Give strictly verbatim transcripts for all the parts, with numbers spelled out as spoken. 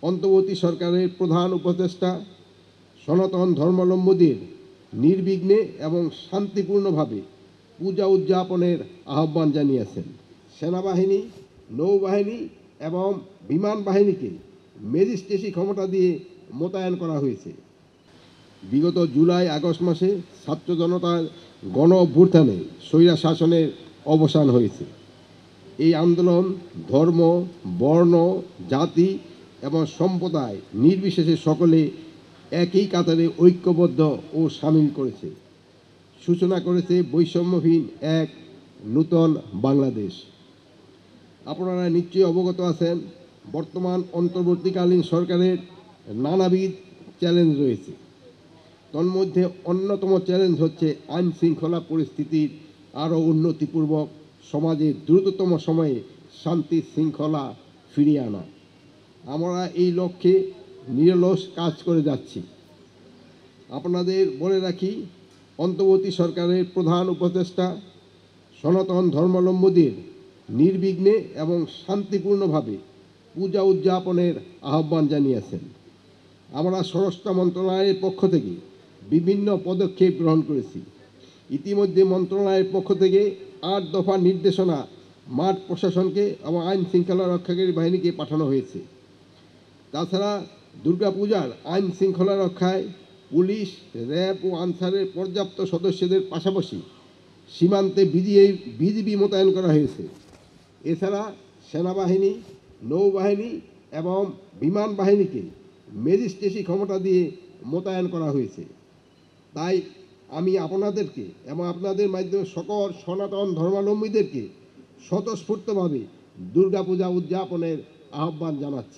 অন্তর্বর্তী সরকারের প্রধান উপদেষ্টা সনাতন ধর্মাবলম্বীদের নির্বিঘ্নে এবং শান্তিপূর্ণভাবে পূজা উদযাপনের আহ্বান জানিয়েছেন। সেনাবাহিনী, নৌবাহিনী এবং বিমান বাহিনীকে ম্যাজিস্ট্রেসি ক্ষমতা দিয়ে মোতায়েন করা হয়েছে। বিগত জুলাই আগস্ট মাসে ছাত্র জনতার গণ অভ্যুত্থানে স্বৈরা শাসনের অবসান হয়েছে। এই আন্দোলন ধর্ম, বর্ণ, জাতি এবং সম্প্রদায় নির্বিশেষে সকলে একই কাতারে ঐক্যবদ্ধ ও সামিল করেছে, সূচনা করেছে বৈষম্যহীন এক নূতন বাংলাদেশ। আপনারা নিশ্চয়ই অবগত আছেন, বর্তমান অন্তর্বর্তীকালীন সরকারের নানাবিধ চ্যালেঞ্জ রয়েছে। তন্মধ্যে অন্যতম চ্যালেঞ্জ হচ্ছে আইন শৃঙ্খলা পরিস্থিতির আরও উন্নতিপূর্বক সমাজে দ্রুততম সময়ে শান্তি শৃঙ্খলা ফিরিয়ে আনা। আমরা এই লক্ষ্যে নিরলস কাজ করে যাচ্ছি। আপনাদের বলে রাখি, অন্তর্বর্তী সরকারের প্রধান উপদেষ্টা সনাতন ধর্মাবলম্বীদের নির্বিঘ্নে এবং শান্তিপূর্ণভাবে পূজা উদযাপনের আহ্বান জানিয়েছেন। আমরা স্বরাষ্ট্র মন্ত্রণালয়ের পক্ষ থেকে বিভিন্ন পদক্ষেপ গ্রহণ করেছি। ইতিমধ্যে মন্ত্রণালয়ের পক্ষ থেকে আট দফা নির্দেশনা মাঠ প্রশাসনকে এবং আইন শৃঙ্খলা রক্ষাকারী বাহিনীকে পাঠানো হয়েছে। তাছাড়া দুর্গাপূজার আইন শৃঙ্খলা রক্ষায় পুলিশ, র্যাব ও আনসারের পর্যাপ্ত সদস্যদের পাশাপাশি সীমান্তে বিজিবি মোতায়েন করা হয়েছে। এছাড়া সেনাবাহিনী, নৌবাহিনী এবং বিমান বাহিনীকে ম্যাজিস্ট্রেসি ক্ষমতা দিয়ে মোতায়েন করা হয়েছে। তাই আমি আপনাদেরকে এবং আপনাদের মাধ্যমে সকল সনাতন ধর্মাবলম্বীদেরকে স্বতঃস্ফূর্তভাবে দুর্গাপূজা উদযাপনের আহ্বান জানাচ্ছি।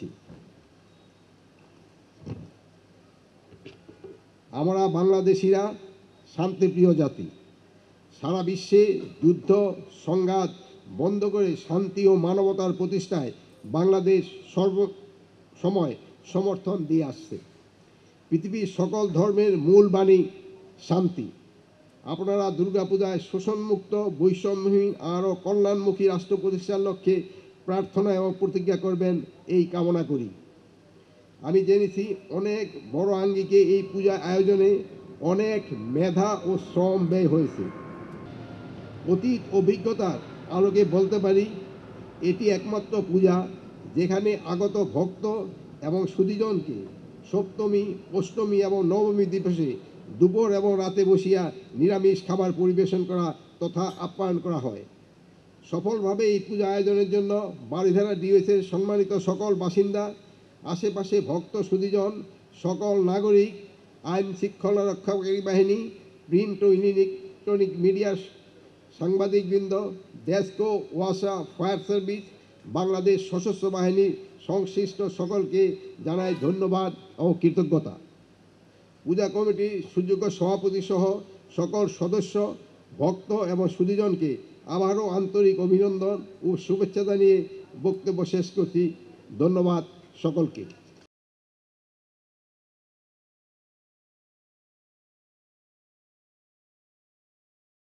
আমরা বাংলাদেশিরা শান্তিপ্রিয় জাতি। সারা বিশ্বে যুদ্ধ সংঘাত বন্ধ করে শান্তি ও মানবতার প্রতিষ্ঠায় বাংলাদেশ সর্ব সময় সমর্থন দিয়ে আসছে। পৃথিবীর সকল ধর্মের মূল বাণী শান্তি। আপনারা দুর্গাপূজায় শোষণমুক্ত, বৈষম্যহীন আরও কল্যাণমুখী রাষ্ট্র প্রতিষ্ঠার লক্ষ্যে প্রার্থনা এবং প্রতিজ্ঞা করবেন, এই কামনা করি। আমি জেনেছি অনেক বড় আঙ্গিকে এই পূজা আয়োজনে অনেক মেধা ও শ্রম ব্যয় হয়েছে। অতীত অভিজ্ঞতার আলোকে বলতে পারি, এটি একমাত্র পূজা যেখানে আগত ভক্ত এবং সুধীজনকে সপ্তমী, অষ্টমী এবং নবমী দিবসে দুপুর এবং রাতে বসিয়া নিরামিষ খাবার পরিবেশন করা তথা আপ্যায়ন করা হয়। সফলভাবে এই পূজা আয়োজনের জন্য বারিধারা ডিওএসের সম্মানিত সকল বাসিন্দা, আশেপাশে ভক্ত সুধীজন, সকল নাগরিক, আইন শৃঙ্খলা রক্ষাকারী বাহিনী, প্রিন্ট ও ইলেকট্রনিক মিডিয়ার সাংবাদিকবৃন্দ, ডেস্কো, ওয়াসা, ফায়ার সার্ভিস, বাংলাদেশ সশস্ত্র বাহিনীর সংশ্লিষ্ট সকলকে জানাই ধন্যবাদ ও কৃতজ্ঞতা। পূজা কমিটির সুযোগ্য সভাপতি সহ সকল সদস্য, ভক্ত এবং সুধীজনকে আবারও আন্তরিক অভিনন্দন ও শুভেচ্ছা জানিয়ে বক্তব্য শেষ করছি। ধন্যবাদ সকলকে।